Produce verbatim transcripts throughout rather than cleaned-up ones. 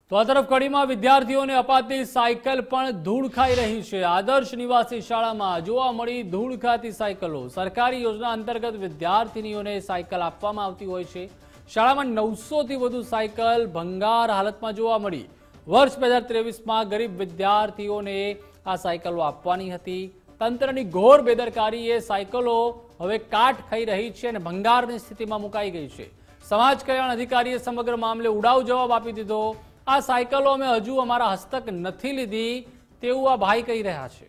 તો આ તરફ કડીમાં વિદ્યાર્થીઓને અપાતી સાયકલ પણ ધૂળ ખાઈ રહી છે। આદર્શ નિવાસી શાળામાં જોવા મળી ધૂળ ખાતી સાયકલો। સરકારી યોજના અંતર્ગત વિદ્યાર્થીનીઓને સાયકલ આપવામાં આવતી હોય છે। શાળામાં નવસો થી વધુ સાયકલ ભંગાર હાલતમાં જોવા મળી। વર્ષ બે હજાર ત્રેવીસમાં ગરીબ વિદ્યાર્થીઓને આ સાયકલો આપવાની હતી। તંત્રની ઘોર બેદરકારીએ સાયકલો હવે કાટ ખાઈ રહી છે અને ભંગારની સ્થિતિમાં મુકાઈ ગઈ છે। સમાજ કલ્યાણ અધિકારીએ સમગ્ર મામલે ઉડાવ જવાબ આપી દીધો। આ સાયકલો અમે હજુ અમારા હસ્તક નથી લીધી તેવું આ ભાઈ કહી રહ્યા છે।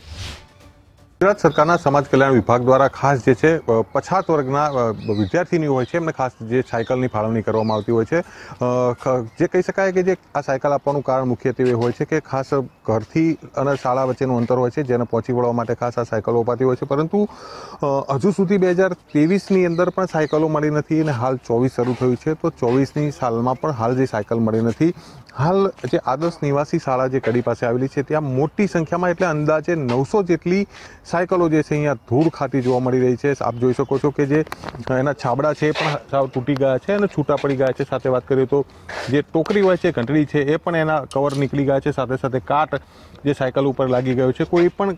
ગુજરાત સરકારના સમાજ કલ્યાણ વિભાગ દ્વારા ખાસ જે છે પછાત વર્ગના વિદ્યાર્થીનીઓ હોય છે એમને ખાસ જે સાયકલની ફાળવણી કરવામાં આવતી હોય છે। જે કહી શકાય કે જે આ સાયકલ આપવાનું કારણ મુખ્યત્વે હોય છે કે ખાસ ઘરથી અને શાળા વચ્ચેનું અંતર હોય છે જેને પહોંચી વળવા માટે ખાસ આ સાયકલો અપાતી હોય છે। પરંતુ હજુ સુધી બે હજાર ત્રેવીસની અંદર પણ સાયકલો મળી નથી અને હાલ ચોવીસ શરૂ થયું છે તો ચોવીસની સાલમાં પણ હાલ જે સાયકલ મળી નથી। હાલ જે આદર્શ નિવાસી શાળા જે કડી પાસે આવેલી છે ત્યાં મોટી સંખ્યામાં એટલે અંદાજે નવસો જેટલી સાયકલો જે છે અહીંયા ધૂળ ખાતી જોવા મળી રહી છે। આપ જોઈ શકો છો કે જે એના છાબડા છે એ પણ સાવ તૂટી ગયા છે અને છૂટા પડી ગયા છે। સાથે વાત કરીએ તો જે ટોકરી હોય છે ઘંટડી છે એ પણ એના કવર નીકળી ગયા છે। સાથે સાથે કાટ જે સાયકલ ઉપર લાગી ગયો છે। કોઈ પણ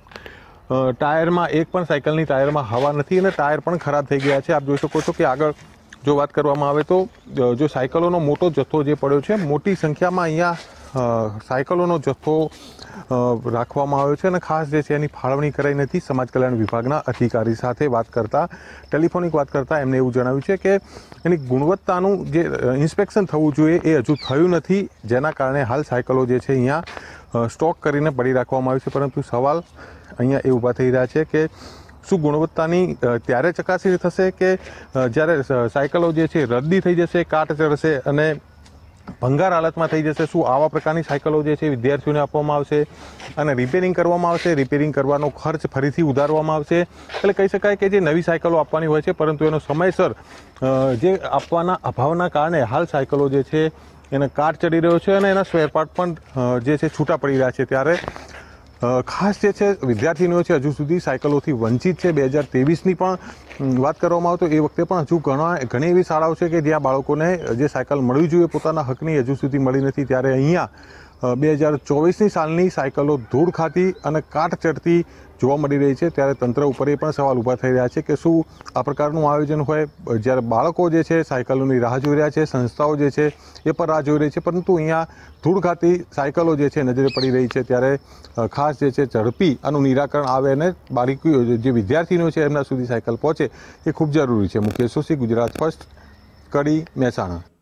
ટાયરમાં એક પણ સાયકલની ટાયરમાં હવા નથી અને ટાયર પણ ખરાબ થઈ ગયા છે। આપ જોઈ શકો છો કે આગળ જો વાત કરવામાં આવે તો જો સાયકલોનો મોટો જથ્થો જે પડ્યો છે મોટી સંખ્યામાં અહીંયા સાયકલોનો જથ્થો રાખવામાં આવ્યો છે અને ખાસ જે છે એની ફાળવણી કરાઈ નથી। સમાજ કલ્યાણ વિભાગના અધિકારી સાથે વાત કરતા ટેલિફોનિક વાત કરતા એમને એવું જણાવ્યું છે કે એની ગુણવત્તાનું જે ઇન્સ્પેક્શન થવું જોઈએ એ હજુ થયું નથી જેના કારણે હાલ સાયકલો જે છે અહીંયા સ્ટોક કરીને પડી રાખવામાં આવી છે। પરંતુ સવાલ અહીંયા એ ઊભા થઈ રહ્યા છે કે શું ગુણવત્તાની ત્યારે ચકાસણી થશે કે જ્યારે સાયકલો જે છે રદ્દી થઈ જશે, કાટ ચડશે અને ભંગાર હાલતમાં થઈ જશે? શું આવા પ્રકારની સાયકલો જે છે વિદ્યાર્થીઓને આપવામાં આવશે અને રિપેરિંગ કરવામાં આવશે? રિપેરિંગ કરવાનો ખર્ચ ફરીથી ઉધારવામાં આવશે? એટલે કહી શકાય કે જે નવી સાયકલો આપવાની હોય છે પરંતુ એનો સમયસર જે આપવાના અભાવના કારણે હાલ સાયકલો જે છે એને કાટ ચડી રહ્યો છે અને એના સ્પેર પાર્ટ પણ જે છે છૂટા પડી રહ્યા છે। ત્યારે ખાસ જે છે વિદ્યાર્થીનીઓ છે હજુ સુધી સાયકલોથી વંચિત છે। બે હજાર ત્રેવીસની પણ વાત કરવામાં આવે તો એ વખતે પણ હજુ ઘણા ઘણી એવી શાળાઓ છે કે જ્યાં બાળકોને જે સાયકલ મળવી જોઈએ પોતાના હકની હજુ સુધી મળી નથી। ત્યારે અહીંયા બે હજાર ચોવીસની સાલની સાયકલો ધૂળ ખાતી અને કાટ ચડતી જોવા મળી રહી છે। ત્યારે તંત્ર ઉપર એ પણ સવાલ ઊભા થઈ રહ્યા છે કે શું આ પ્રકારનું આયોજન હોય જ્યારે બાળકો જે છે સાયકલોની રાહ જોઈ રહ્યા છે, સંસ્થાઓ જે છે એ પણ રાહ જોઈ રહી છે પરંતુ અહીંયા ધૂળ ખાતી સાયકલો જે છે નજરે પડી રહી છે। ત્યારે ખાસ જે છે ઝડપી આનું નિરાકરણ આવે અને બાળકીઓ જે વિદ્યાર્થીઓ છે એમના સુધી સાયકલ પહોંચે એ ખૂબ જરૂરી છે। મુકેશ સોશી, ગુજરાત ફર્સ્ટ, કડી, મહેસાણા।